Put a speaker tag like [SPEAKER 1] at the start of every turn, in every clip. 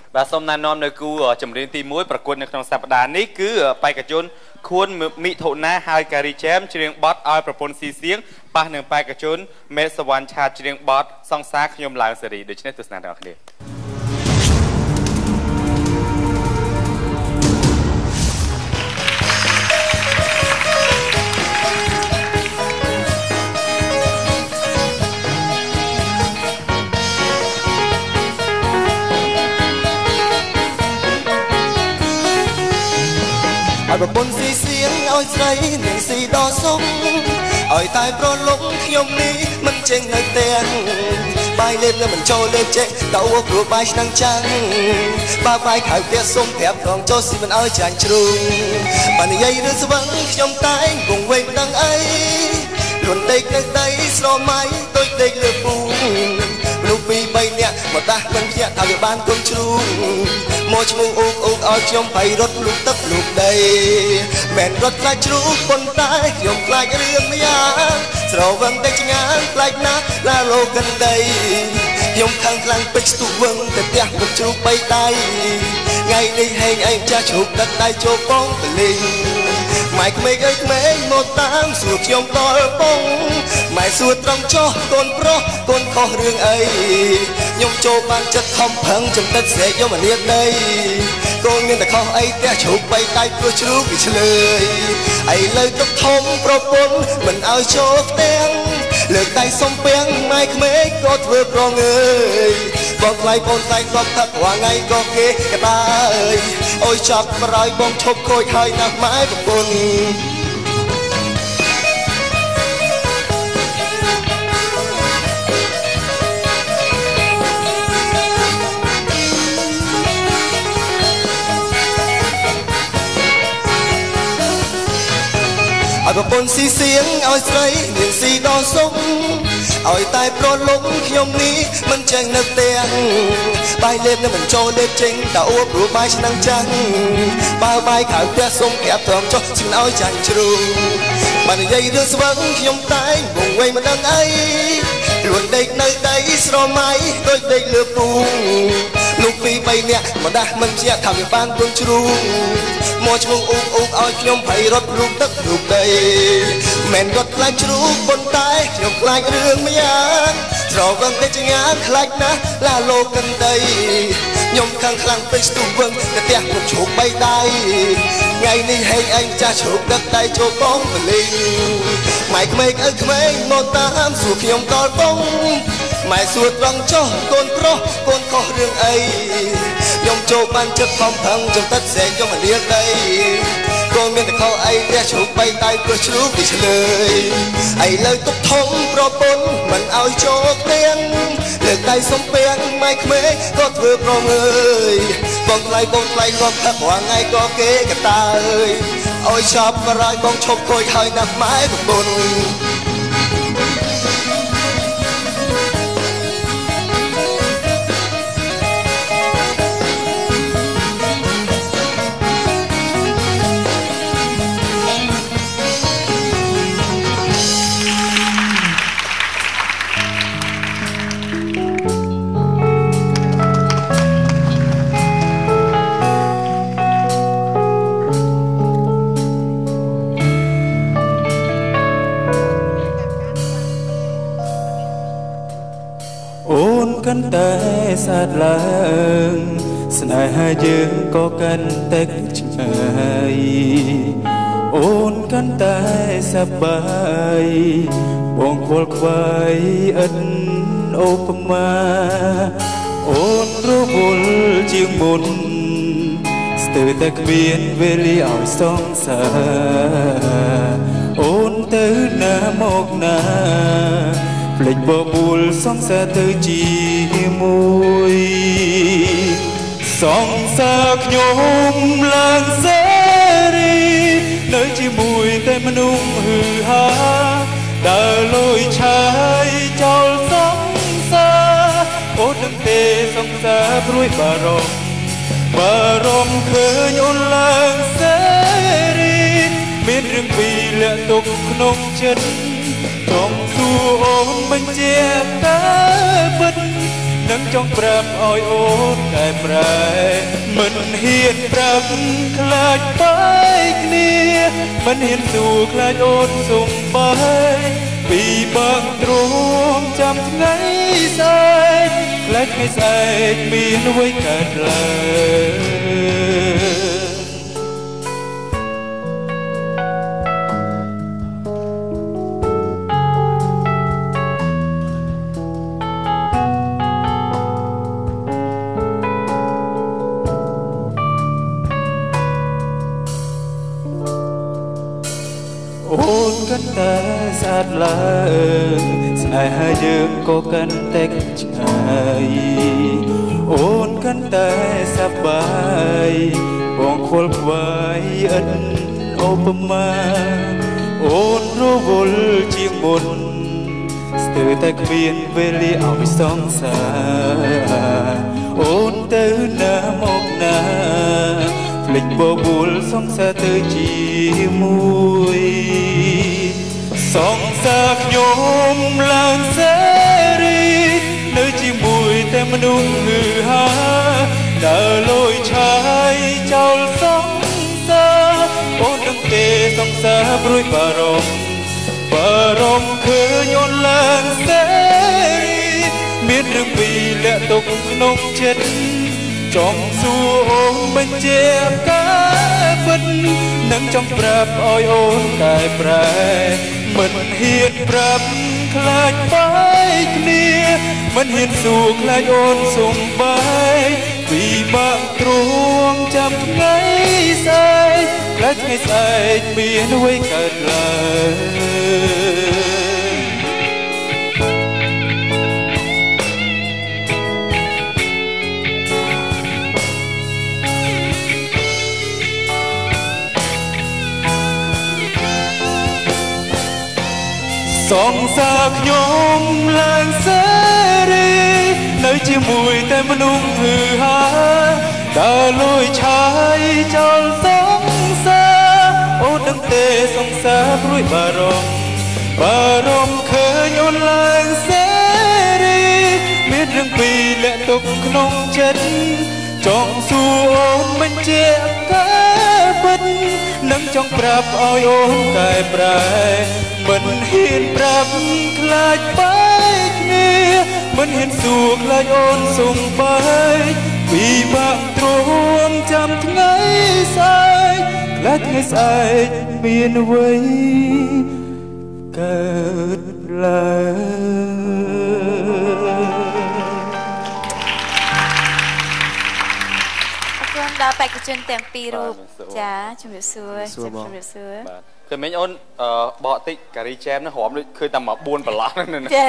[SPEAKER 1] và xong nan non nơi cú ở chấm riêng tim muốiประกวดในក្នុងសប្តាហ៍នេះគឺបេក្ខជនខួនមិថុនាហើយការីចាមច្រៀងបទឲ្យប្រពន្ធស៊ីសៀងប៉ះនឹងបេក្ខជនមេសវណ្ណឆាច្រៀងបទសង្សារខ្ញុំឡើងសេរីដូច្នេះទស្សនាទាំងអស់គ្នា
[SPEAKER 2] ឲ្យប្រពន្ធស៊ីសៀងឲ្យស្រីនាងស៊ីដល់សុំឲ្យតែប្រលប់ខ្ញុំនេះមិនចេញនៅទាំងបាយលេបនៅមិនចូលលេបចេះតើអូគ្រូបាយឆ្នាំងចាំងបើបាយខៅផ្ទះសុំប្រាប់ត្រង់ចូលស៊ីមិនឲ្យចាញ់ជ្រូងបើនិយាយរឿងស្វឹងខ្ញុំតែងគង់វែងមិនដឹងអីលួនដេកនៅដីស្រមៃដូចដេកលើពូមនុស្សពីរបីនាក់មកដាស់មិនភ្ញាក់ថាវាបានគុំជ្រូងមកឈ្មោះអូកអូកឲ្យខ្ញុំបៃរត់លូកទឹកលូកដីមិនរត់ខ្លាចជ្រូកប៉ុន្តែខ្ញុំខ្លាចរឿងម្យ៉ាងស្រវឹងតែឆ្ងាយខ្លាចណាស់ឡាលោកកណ្ដីខ្ញុំខឹងខ្លាំងពេកស្ទុះវឹងតែផ្ទះមកជ្រូកបីដៃថ្ងៃនេះហេងឯងចាស់ជ្រូកទឹកដៃចូលបងបលីងម៉ែក្មេងអើយក្មេងមកតាមសួរខ្ញុំដល់បងម៉ែសួរត្រង់ចោះកូនប្រុសកូនខុសរឿងអីខ្ញុំចូលបានចិត្តខំប្រឹងចំតិតស្រែកយកមកលៀកដីកូនមានតែខុសអីផ្ទះជ្រូកបីដៃព្រោះជ្រូកវាឆ្លើយឥឡូវទុកធំប្រពន្ធមិនឲ្យចូលផ្ទាំងលើកដៃសំពាំងម៉ែក្មេងក៏ធ្វើប្រងើយបងថ្លៃបងថ្លៃធ្លាប់ថារាល់ថ្ងៃក៏គេកតាអើយអូយចាប់ប្រយបងឈប់ខូចហើយណាស់ម៉ែប្រពន្ធឲ្យប្រពន្ធស៊ីសៀងឲ្យស្រីនាងស៊ីដល់សុំឲ្យតែប្រលប់ខ្ញុំនេះមិនចេញនៅទាំងបាយលេបនៅមិនចូលលេបចេញតើអូព្រោះបាយឆ្នាំងចាំងបើបាយខៅផ្ទះសុំប្រាប់ត្រង់ចុះជិះឲ្យចាញ់ជ្រូកបើនិយាយរឿងស្វឹងខ្ញុំតែងវងវែងមិនដឹងអីខ្លួនដេកនៅដីស្រមៃដូចដេកលើពូលោកពីរបីនាក់មកដាស់មិនភ្ញាក់ថាវាបានគុំជ្រូកមកឈ្មោះអូកអូកឲ្យខ្ញុំភ័យរត់រូបទឹករូបដីមិនរត់ខ្លាចជ្រូកប៉ុន្តែខ្ញុំខ្លាចរឿងម្យ៉ាងស្រវឹងតែឆ្ងាយខ្លាចណាស់ឡាលោកកណ្ដីខ្ញុំខឹងខ្លាំងពេកស្ទុះវឹងតែផ្ទះគ្រប់ជ្រូកបីដៃថ្ងៃនេះហេងឯងចាស់ជ្រូកទឹកដៃចូលបងបលីងម៉ែក្មេងអើក្មេងមកតាមសួរខ្ញុំដល់បងម៉ែសួរត្រង់ចុះកូនប្រុសកូនខុសរឿងអីខ្ញុំចូលបានចិត្តខំប្រឹងចំតិតស្រែកយកមកលៀកដីកូនមានតែខុសអីផ្ទះជ្រូកបីដៃព្រោះជ្រូកវាឆ្លើយឥឡូវទុកធំប្រពន្ធមិនឲ្យចូលផ្ទាំងលើកដៃសំពាំងម៉ែក្មេងក៏ធ្វើប្រងើយបងថ្លៃគាត់ថារាល់ថ្ងៃក៏គេកតាអើយឲ្យឆប់បរាយបងឈប់ខូចហើយណាស់ម៉ែប្រពន្ធកាន់តែស្អាតឡើងស្នេហាយើងក៏កាន់តែឆ្ងាយអូនកាន់តែសប្បាយបងខ្វល់ខ្វាយឥតអូបមាអូនរវល់ជាងមុនស្ទើរតែគ្មានវេលាឲ្យសងសារអូនទៅណាមកណាភ្លេចបបួលសង្សារទៅជាមួយសង្សារខ្ញុំឡើងសេរីនៅជាមួយតែមនុស្សហឺហាដើរលួយឆាយចោលសង្សារអូននឹងទេសង្សារព្រួយបារម្ភឃើញអូនឡើងសេរីមានរឿងពីរលាក់ទុកក្នុងចិត្តត្រង់សួរអូនបញ្ជាក់តើពិត
[SPEAKER 3] នឹងចង់ប្រាប់ឲ្យអូនតែប្រែមិនហ៊ានប្រាប់ខ្លាចបែកគ្នាមិនហ៊ានទូខ្លាចអូនសុំបាយពីបើកទ្រាំចាំថ្ងៃស្អែកខ្លាចថ្ងៃស្អែកមានអ្វីកើតឡើងអូនកាន់តែស្អាតឡើងស្នេហាយើងក៏កាន់តែឆ្ងាយអូនកាន់តែសប្បាយបងខលខ្វាយអិនអូបមាអូនរវល់ជាងមុនស្ទើរតែគ្មានវេលាឲ្យសងសារអូនទៅណាមកណាភ្លេចបបួលសងសារទៅជាមួយសងសារខ្ញុំឡើងសេរីនៅជាមួយតែមនុស្សហឺហាដើរលយឆាយចោលសងសារអូននឹងទេសងសារព្រួយបារម្ភឃើញអូនឡើងសេរីមានរឿងពីរលាក់ទុកក្នុងចិត្តចង់សួរអូនបញ្ជាការពិតនឹងចង់ប្រាប់ឲ្យអូនតែប្រែមិនហ៊ានប្រាប់ខ្លាចបែកគ្នាមិនហ៊ានសួរខ្លាចអូនសុំបាយពីបើកទ្រាំចាំថ្ងៃស្អែកខ្លាចថ្ងៃស្អែកមានអ្វីកើតឡើងសងសារខ្ញុំឡើងសេរីនៅជាមួយតែមនុស្សហឺហាដើរលួយឆាយចោលសងសារអូននឹងទេសងសារព្រួយបារម្ភឃើញអូនឡើងសេរីមានរឿងពីរលាក់ទុកក្នុងចិត្តចង់សួរអូនបញ្ជាការពិតនឹងចង់ប្រាប់ឲ្យអូនតែប្រែមិនហ៊ានប្រាប់ខ្លាចបែកគ្នាមិនហ៊ានសួរខ្លាចអូនសុំបាយពីបើកទ្រាំចាំថ្ងៃស្អែកខ្លាចថ្ងៃស្អែកមានអ្វីកើតឡើង
[SPEAKER 4] ដល់បេក្ខជនទាំងពីររូបចាជំរាបសួរជំរាបសួរ
[SPEAKER 1] បាទគឺមិញអូនបកតិចការីចែមហ្នឹងរំដូចឃើញតែមក4ប្រឡោះហ្នឹង
[SPEAKER 5] ចា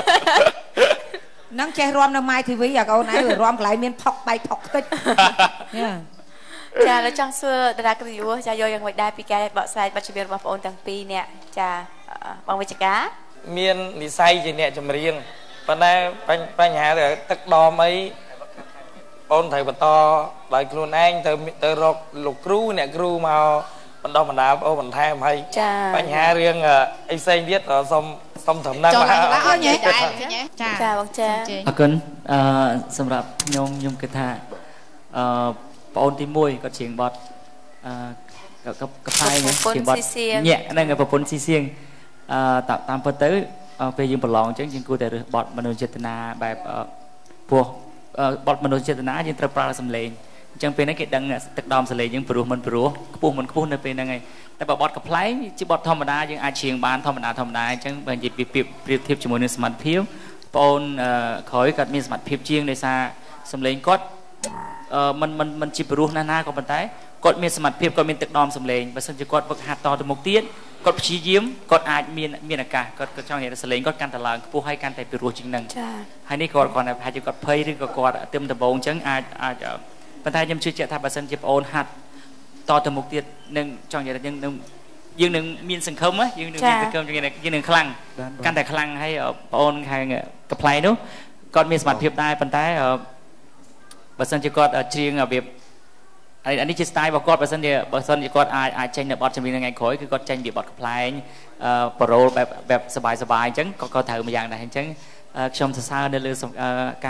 [SPEAKER 5] នឹងចេះរំនៅម៉ាយធីវីអាកូនឯងរំកន្លែងមានផុកបែកផុកខ្ទេច
[SPEAKER 4] ចាแล้วចង់សួរតារាគ្រូចាយកយ៉ាងម៉េចដែរពីការបកស្រាយបទចម្រៀងរបស់បងអូនទាំងពីរនាក់ចាបងវិជ្ជការ
[SPEAKER 6] មាននិស័យជាអ្នកចម្រៀងប៉ុន្តែបញ្ហាទឹកដមអីអូនត្រូវបន្តដោយខ្លួនឯងទៅរកលោកគ្រូអ្នកគ្រូមកបណ្ដុះបណ្ដាលអូនបន្ថែមហើយបញ្ហារឿងអីផ្សេងទៀតសុំត្រឹមហ្នឹង
[SPEAKER 5] បាទអូនញ៉េ
[SPEAKER 4] ចាបងចា
[SPEAKER 7] អរគុណសម្រាប់ខ្ញុំគិតថាបងអូនទី1គាត់ច្រៀងបទកផ្សាយច្រៀងបទញាក់ហ្នឹងប្រពន្ធស៊ីសៀងតាមពិតទៅពេលយើងប្រឡងអញ្ចឹងយើងគួរតែរើសបទមនោចេតនាបែបពោះបទមនោចេតនាយើងត្រូវប្រើសម្លេងអញ្ចឹងពេលហ្នឹងគេដឹងទឹកដមសម្លេងយើងព្រោះមិនព្រោះខ្ពស់មិនខ្ពស់នៅពេលហ្នឹងឯងតែបើបទកំ pl ែងជាបទធម្មតាយើងអាចច្រៀងបានធម្មតាអញ្ចឹងបើនិយាយពីប្រៀបធៀបជាមួយនឹងសមត្ថភាពបងអូនក្រោយគាត់មានសមត្ថភាពជាងដោយសារសម្លេងគាត់មិនជាព្រោះណាក៏ប៉ុន្តែគាត់មានសមត្ថភាពគាត់មានទឹកដមសម្លេងបើសិនជាគាត់វឹកហាត់តទៅមុខទៀតគាត់ព្យាយាមគាត់អាចមានឱកាសគាត់ចង់និយាយសម្លេងគាត់កាន់តែឡើងខ្ពស់ហើយកាន់តែពីរោះជាងនឹងហើយនេះគាត់ប្រហែលជាគាត់ភ័យឬក៏គាត់ទឹមដំបងអញ្ចឹងអាចប៉ុន្តែខ្ញុំជឿជាក់ថាបើសិនជាបងអូនហាត់តទៅមុខទៀតនឹងចង់និយាយថាយើងនឹងមានសង្ឃឹមយើងនឹងមានសង្ឃឹមយើងនឹងខ្លាំងកាន់តែខ្លាំងហើយបងអូនខាងកផ្លែនោះគាត់មានសមត្ថភាពដែរប៉ុន្តែបើសិនជាគាត់ច្រៀងរបៀបអានេះជា style របស់គាត់បើសិនជាគាត់អាចចេញនៅបទចម្រៀងថ្ងៃក្រោយគឺគាត់ចេញពីបទកំ pl ែងប្រូលបែបសบายអញ្ចឹងក៏ត្រូវមួយយ៉ាងដែរអញ្ចឹងខ្ញុំសរសើរនៅលើការ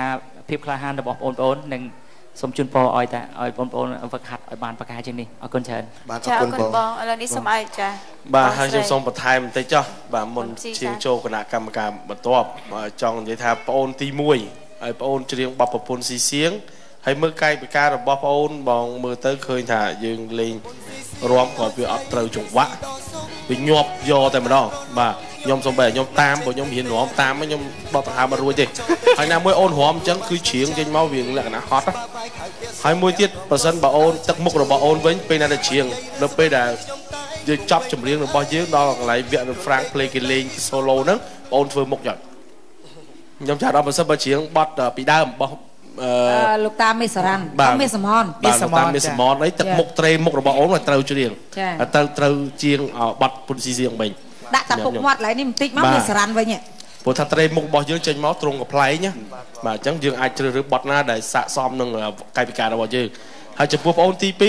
[SPEAKER 7] ភាពក្លាហានរបស់បងប្អូននិងសូមជូនពរឲ្យតែឲ្យបងប្អូនវឹកហាត់ឲ្យបានប្រកាសជាងនេះអរគុណច្រើន
[SPEAKER 4] បាទអរគុណបងឥឡូវនេះសូមឲ្យចា
[SPEAKER 8] បាទហើយខ្ញុំសូមបន្ថែមបន្តិចចុះបាទមុនជាងចូលគណៈកម្មការបន្ទាប់ចង់និយាយថាប្អូនទី1ហើយប្អូនច្រៀងបបប្រពន្ធស៊ីសៀងហើយមើលកាយវិការរបស់ប្អូនបងមើលទៅឃើញថាយើងលេងរាំក៏វាអត់ត្រូវចង្វាក់វាញាប់យកតែម្ដងបាទខ្ញុំសូមបែរខ្ញុំតាមព្រោះខ្ញុំរៀនរាំតាមខ្ញុំដកដង្ហើមមិនរួចទេហើយណាមួយអូនរាំអញ្ចឹងគឺច្រៀងចេញមកវាលក្ខណៈហត់ហើយមួយទៀតបើសិនបើអូនទឹកមុខរបស់អូនវិញពេលណាដែលច្រៀងនៅពេលដែលយើងចប់ចម្រៀងរបស់យើងដល់កន្លែងវគ្គ Frank play គេលេង solo ហ្នឹងបងអូនធ្វើមុខចុចខ្ញុំចាត់ដល់បើសិនបើច្រៀងបត់ពីដើមរបស់
[SPEAKER 5] លោកតាមេសរ៉ាន់តាមេសមន
[SPEAKER 8] បាទតាមេសមនអីទឹកមុខត្រេមុខរបស់អូនត្រូវច្រៀងត្រូវជាងបត់ពុនស៊ីសៀងវិញ
[SPEAKER 5] ដាក់តាពុកមាត់ឡើយនេះបន្តិចមកមេសរ៉ាន់វិញ
[SPEAKER 8] ព្រោះថាត្រេមុខរបស់យើងចេញមកត្រង់កប្លែងណាបាទអញ្ចឹងយើងអាចជ្រើសរើសបត់ណាដែលស័ក្តិសមនឹងកាយវិការរបស់យើងហើយចំពោះបងអូនទី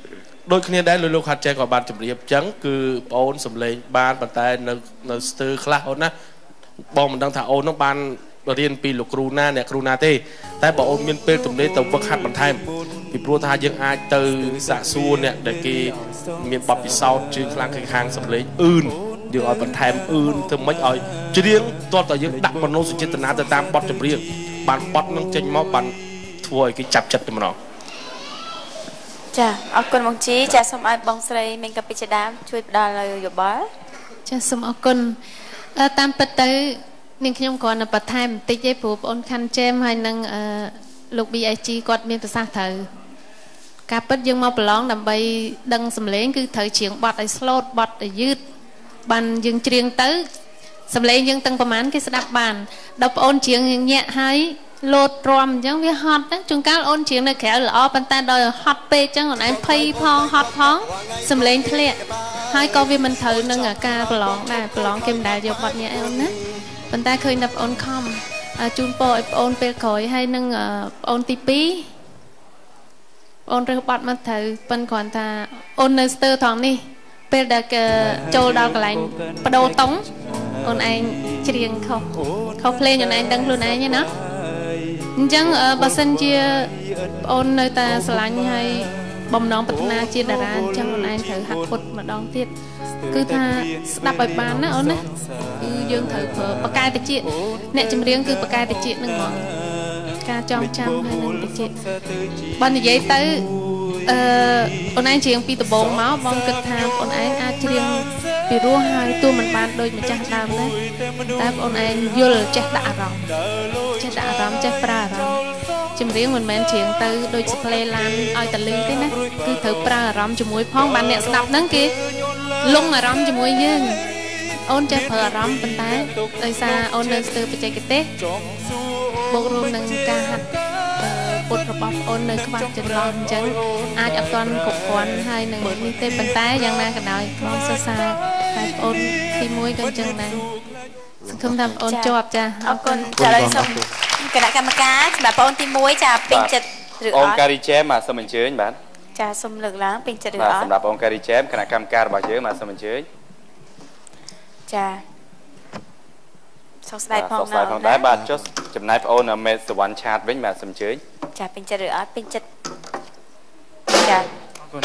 [SPEAKER 8] 2ដូចគ្នាដែរលោកហាត់ចេះក៏បានជម្រាបអញ្ចឹងគឺបងអូនសំឡេងបានប៉ុន្តែនៅស្ទើរខ្លះអូនណាបងមិនដឹងថាអូននឹងបានរៀនពីលោកគ្រូណាអ្នកគ្រូណាទេតែបើអូនមានពេលទំនេរទៅវឹកហាត់បន្ថែមពីព្រោះថាយើងអាចទៅសាកសួរអ្នកដែលគេមានបទពិសោធន៍ជើងខ្លាំងខាងសំឡេងអ៊ឺនយើងឲ្យបន្ថែមអ៊ឺនធ្វើម៉េចឲ្យច្រៀងតើតើយើងដាក់មនោសញ្ចេតនាទៅតាមបទចម្រៀងបានបទនឹងចេញមកបានធ្វើឲ្យគេចាប់ចិត្តតែម្ដង
[SPEAKER 4] ចាអរគុណបងជីចាសូមឲ្យបងស្រីមេងកាពីជាដើមជួយផ្ដល់នៅយោបល់
[SPEAKER 9] ចាសូមអរគុណតាមពិតទៅនាងខ្ញុំគ្រាន់តែបន្ថែមបន្តិចទេព្រោះបងអូនខាន់ជេមហើយនឹងលោក BIG គាត់មានប្រសាសន៍ត្រូវការពិតយើងមកប្រឡងដើម្បីដឹងសម្លេងគឺត្រូវច្រៀងបទឲ្យ slow បទឲ្យយឺតបានយើងច្រៀងទៅសម្លេងយើងទាំងប្រហែលគេស្ដាប់បានដល់បងអូនច្រៀងញាក់ហើយលោតទ្រាំអញ្ចឹងវាហត់ហ្នឹងជួនកាលអូនច្រៀងនៅក្រៅល្អប៉ុន្តែដល់ហត់ពេកអញ្ចឹងអូនឯងភ័យផងហត់ផងសម្លេងធ្លាក់ហើយក៏វាមិនត្រូវនឹងការប្រឡងដែរប្រឡងគេមិនដែលយកបទញាក់ឯអូនណាប៉ុន្តែឃើញតែបងអូនខំជូនពរឲ្យបងអូនពេលក្រោយហើយនឹងបងអូនទី2បងអូនរើសបទមកត្រូវប៉ុន្តែគ្រាន់ថាអូននៅស្ទើរថងនេះពេលដែលចូលដល់កន្លែងបដូរតុងអូនឯងច្រៀងខុសភ្លេងអូនឯងដឹងខ្លួនឯងទេណាអញ្ចឹងបើសិនជាបងអូននៅតែស្រឡាញ់ហើយបំណងប្រាថ្នាជាតារាអញ្ចឹងអូនឯងត្រូវហាត់ពុតម្ដងទៀតគឺថាស្ដាប់ឲ្យបានណាអូនណាគឺយើងត្រូវប្រើបកាយតិចអ្នកចម្រៀងគឺបកាយតិចនឹងហ្មងការចងចាំហើយនឹងតិចបើនិយាយទៅអូនឯងច្រៀងពីដំបូងមកបងគិតថាអូនឯងអាចច្រៀងពីរោះហើយទោះមិនបានដូចម្ចាស់ដើមដែរតែអូនឯងយល់ចេះដាក់អារម្មណ៍ចេះដាក់អារម្មណ៍ចេះប្រើអារម្មណ៍ចម្រៀងមិនមែនច្រៀងទៅដូចស្លេឡានឲ្យតលឺទេណាគឺត្រូវប្រើអារម្មណ៍ជាមួយផងបានអ្នកស្ដាប់ហ្នឹងគេលងអារម្មណ៍ជាមួយយើងអូនចេះប្រើអារម្មណ៍ប៉ុន្តែដោយសារអូននៅស្ទើរបច្ចេកទេសបូករួមនឹងការហាត់ពុតរបស់អូននៅខ្វះចន្លោះអញ្ចឹងអាចអត់ទាន់គ្រប់គ្រាន់ហើយនឹងនេះទេប៉ុន្តែយ៉ាងណាក៏ដោយបងសរសើរតែអូនទី1ក៏អញ្ចឹងដែរសង្ឃឹមថាអូនជាប់ចា
[SPEAKER 4] អរគុណចាឥឡូវសូមគណៈកម្មការសម្រាប់បងទី1ចាពេញចិត្តឬអត់
[SPEAKER 1] អង្គការីជេមបាទសូមអញ្ជើញបាទ
[SPEAKER 4] ចាសូមលើកឡើងពេញចិត្តឬអត់
[SPEAKER 1] សម្រាប់អង្គការីជេមគណៈកម្មការរបស់យើងបាទសូមអញ្ជើញ
[SPEAKER 4] ចាសោកស្ដាយផង
[SPEAKER 1] ណាផងដែរបាទចុះចំណាយបងអូនមេសវណ្ណឆាតវិញបាទសូមអញ្ជើញ
[SPEAKER 4] ចាពេញចិត្តឬអត់ពេញចិត្តចាអរគុណ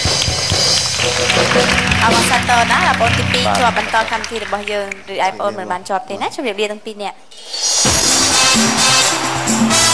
[SPEAKER 4] អរសាទរណាបងអូនទី2ជាប់បន្តកម្មវិធីរបស់យើងឬឯបងអូនមិនបានជាប់ទេណាជម្រាបលាទាំងពីរនាក់